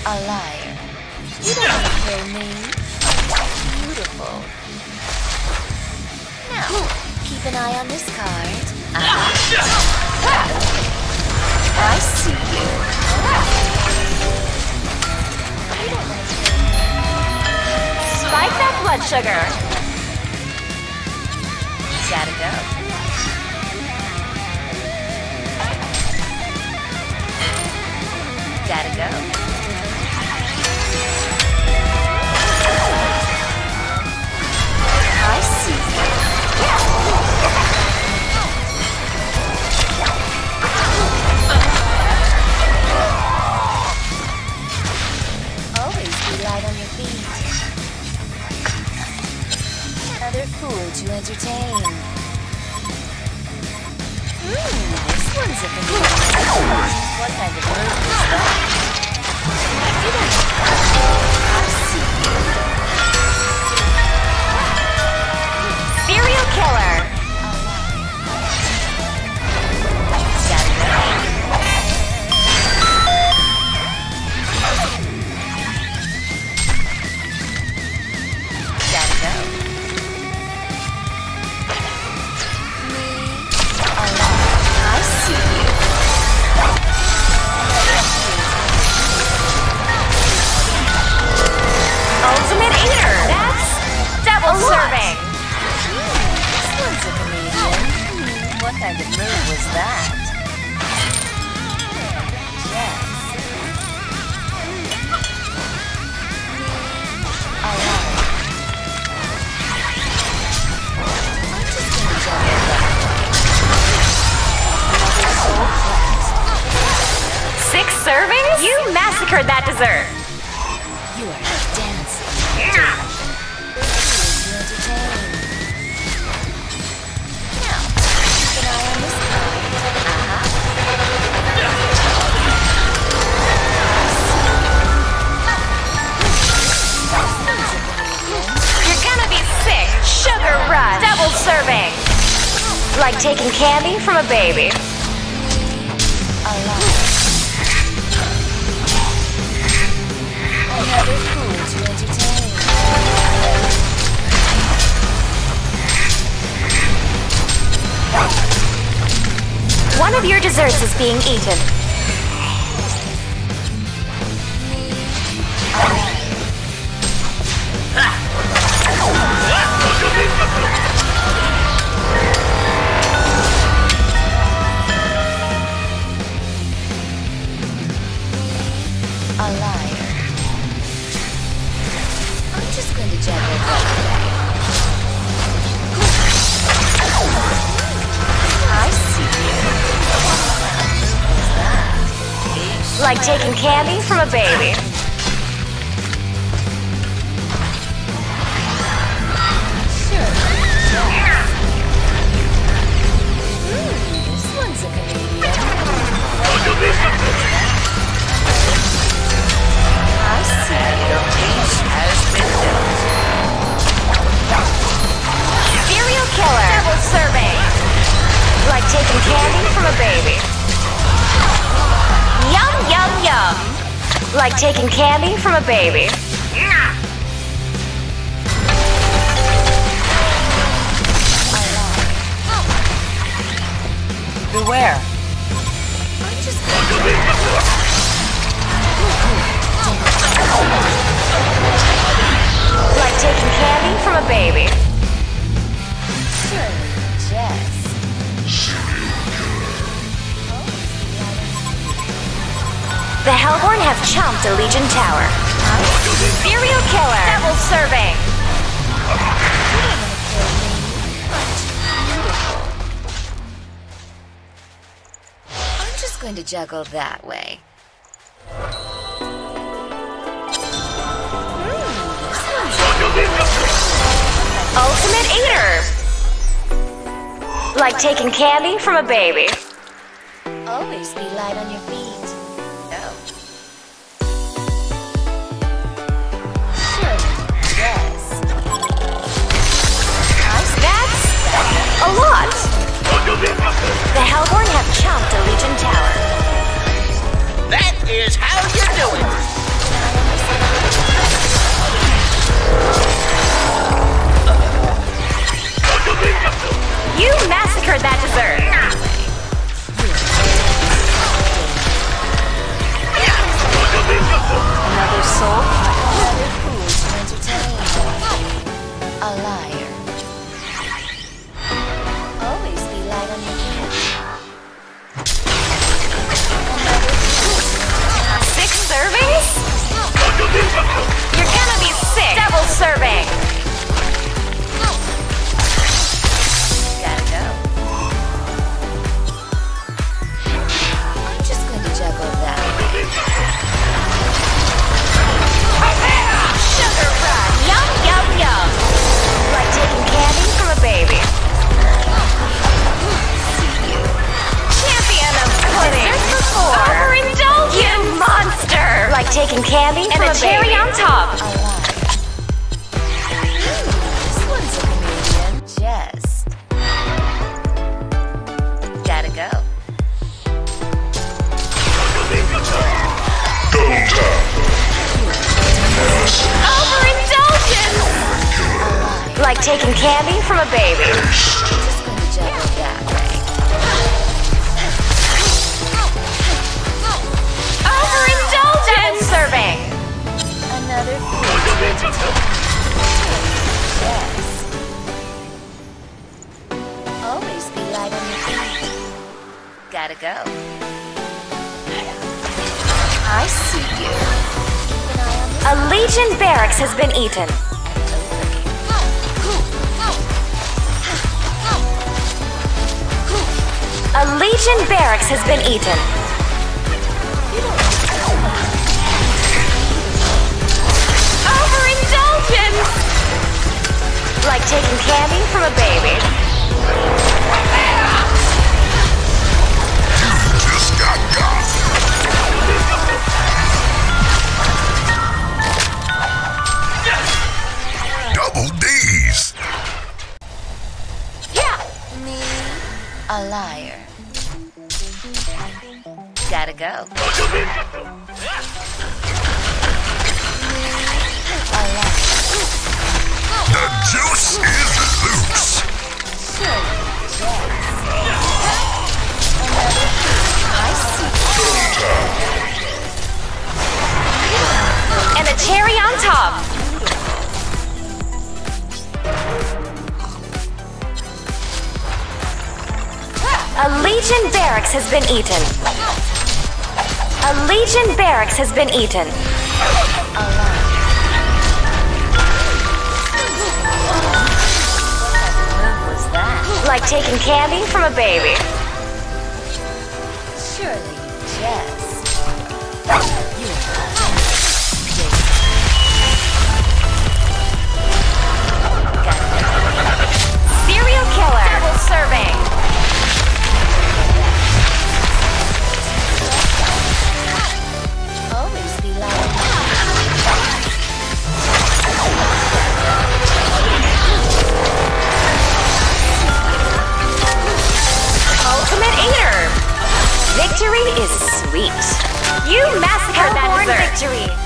A liar. You don't want to kill me. Beautiful. Now, keep an eye on this card. I see you. Spike that blood sugar. Gotta go. Gotta go. I see you. Always be light on your feet. Another fool to entertain. This one's a familiar. What kind of move is that? I see you. Serial killer. Gotta go. Gotta go. I see you. Ultimate eater. That's double serving. This one's a comedian. What kind of move was that? Yes. I'm just gonna juggle that. Another soul flat. 6 servings? You massacred that dessert. You are dancing. To entertain. Now, keep an eye on this card. You're gonna be sick. Sugar rush. Double serving. Like taking candy from a baby. Another fool to entertain. One of your desserts is being eaten. A liar. I'm just going to juggle that. I see you. Like taking candy from a baby. Sure. This one's a comedian. I see your piece has been built. Serial killer. Double serving. Like taking candy from a baby. Yum, yum, yum. Like taking candy from a baby. Beware. I'm just Like taking candy from a baby. sure, Jess. The Hellborn have chomped a Legion tower. Serial killer. Double serving. I'm just going to juggle that way. Ultimate eater. Like taking candy from a baby. Always be light on your feet. No. Sure, yes. That's a lot. The Hellborn have chomped a Legion tower. That is how you do it. candy and a cherry on top. This one's a comedian. Just. Gotta go. Overindulgence! Like taking candy from a baby. Just gonna juggle that way. Overindulgence! Double serving. Another food. Yes. Always be light on your feet. Gotta go. I see you. Keep an eye on this. A Legion barracks has been eaten. A Legion barracks has been eaten. Overindulgence! Like taking candy from a baby. Just got got. Double D's. Yeah! Me, a liar. Gotta go. A liar. The juice is loose. Surely, yes. Another food. I see. And a cherry on top. A Legion barracks has been eaten. A Legion barracks has been eaten. A liar. What was that? Like taking candy from a baby. Surely, yes. You Serial killer. Double serving. always be light. Ultimate eater. Victory is sweet. You massacred that dessert. Victory.